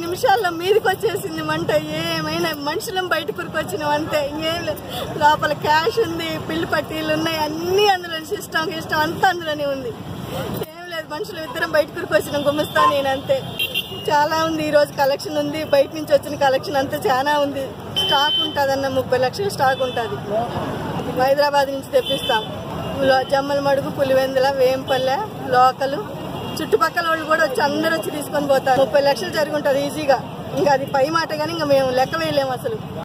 నిమిషాల్లో మీదకి వచ్చేసింది మంట. ఏమైనా మనుషులను బయటకు వచ్చినాం అంతే, ఏం లేదు. లోపల క్యాష్ ఉంది, బిల్లు పట్టీలు ఉన్నాయి, అన్ని అందులో సిస్టమ్ అంతా అందులోనే ఉంది. ఏం లేదు, మనుషులు ఇద్దరం బయటకు వచ్చినాం, గుమ్మిస్తా నేను అంతే. చాలా ఉంది, ఈ రోజు కలెక్షన్ ఉంది, బయట నుంచి వచ్చిన కలెక్షన్ అంతా చాలా ఉంది. స్టాక్ ఉంటుంది అన్న 30 లక్షల స్టాక్ ఉంటుంది. హైదరాబాద్ నుంచి తెప్పిస్తాం. జమ్మల మడుగు, పులివెందుల, వేంపల్లె, లోకలు, చుట్టుపక్కల వాళ్ళు కూడా వచ్చి అందరూ వచ్చి తీసుకొని పోతారు. 30 లక్షలు జరిగి ఉంటుంది ఈజీగా. ఇంకా అది పై మాట కానీ ఇంకా మేము లెక్క వేయలేము అసలు.